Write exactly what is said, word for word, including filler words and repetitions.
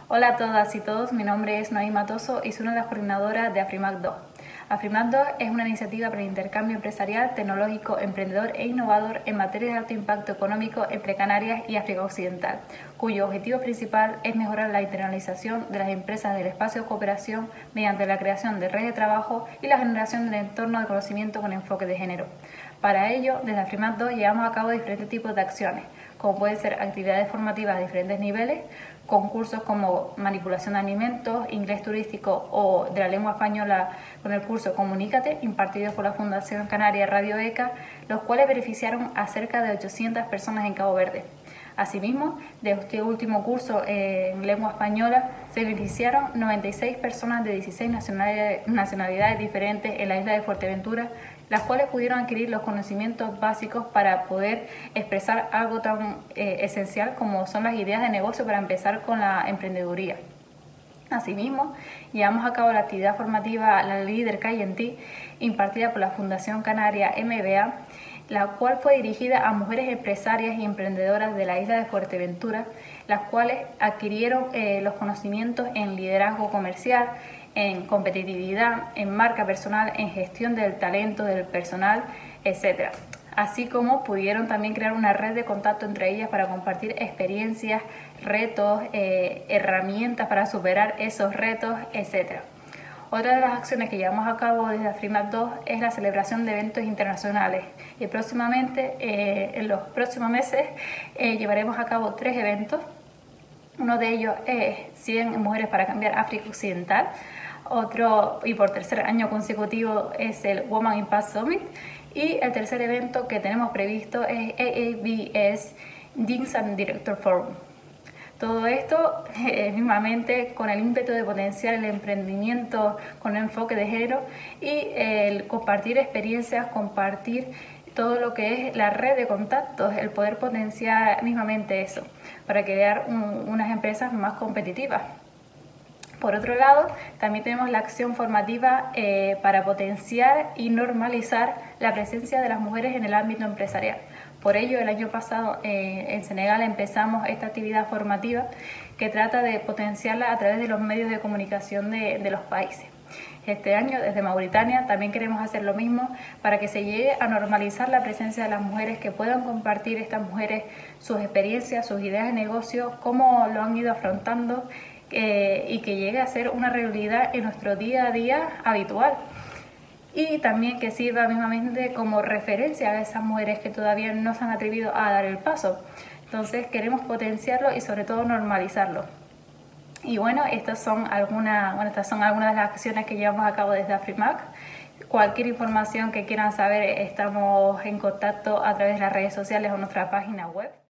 Hola a todas y todos, mi nombre es Noí Matoso y soy una de las coordinadoras de AFRIMAC dos. AFRIMAC dos es una iniciativa para el intercambio empresarial, tecnológico, emprendedor e innovador en materia de alto impacto económico entre Canarias y África Occidental, cuyo objetivo principal es mejorar la internalización de las empresas del espacio de cooperación mediante la creación de redes de trabajo y la generación del entorno de conocimiento con enfoque de género. Para ello, desde AFRIMAC dos llevamos a cabo diferentes tipos de acciones, como pueden ser actividades formativas a diferentes niveles, concursos como manipulación de alimentos, inglés turístico o de la lengua española con el curso Comunícate, impartidos por la Fundación Canaria Radio ECA, los cuales beneficiaron a cerca de ochocientas personas en Cabo Verde. Asimismo, de este último curso en lengua española se beneficiaron noventa y seis personas de dieciséis nacionalidades, nacionalidades diferentes en la isla de Fuerteventura, las cuales pudieron adquirir los conocimientos básicos para poder expresar algo tan eh, esencial como son las ideas de negocio para empezar con la emprendeduría. Asimismo, llevamos a cabo la actividad formativa La Líder Calle en Ti, impartida por la Fundación Canaria M B A, la cual fue dirigida a mujeres empresarias y emprendedoras de la isla de Fuerteventura, las cuales adquirieron eh, los conocimientos en liderazgo comercial, en competitividad, en marca personal, en gestión del talento del personal, etcétera. Así como pudieron también crear una red de contacto entre ellas para compartir experiencias, retos, eh, herramientas para superar esos retos, etcétera. Otra de las acciones que llevamos a cabo desde AFRIMAC dos es la celebración de eventos internacionales y próximamente, eh, en los próximos meses, eh, llevaremos a cabo tres eventos. Uno de ellos es cien Mujeres para Cambiar África Occidental. Otro, y por tercer año consecutivo, es el Women Impact Summit. Y el tercer evento que tenemos previsto es A A B S Deans and Director Forum. Todo esto eh, mismamente con el ímpetu de potenciar el emprendimiento con enfoque de género y el compartir experiencias, compartir todo lo que es la red de contactos, el poder potenciar mismamente eso para crear un, unas empresas más competitivas. Por otro lado, también tenemos la acción formativa eh, para potenciar y normalizar la presencia de las mujeres en el ámbito empresarial. Por ello, el año pasado eh, en Senegal empezamos esta actividad formativa que trata de potenciarla a través de los medios de comunicación de, de los países. Este año, desde Mauritania, también queremos hacer lo mismo para que se llegue a normalizar la presencia de las mujeres, que puedan compartir estas mujeres sus experiencias, sus ideas de negocio, cómo lo han ido afrontando, Eh, y que llegue a ser una realidad en nuestro día a día habitual, y también que sirva mismamente como referencia a esas mujeres que todavía no se han atrevido a dar el paso. Entonces queremos potenciarlo y sobre todo normalizarlo. Y bueno, estas son algunas, bueno, estas son algunas de las acciones que llevamos a cabo desde AFRIMAC. Cualquier información que quieran saber, estamos en contacto a través de las redes sociales o nuestra página web.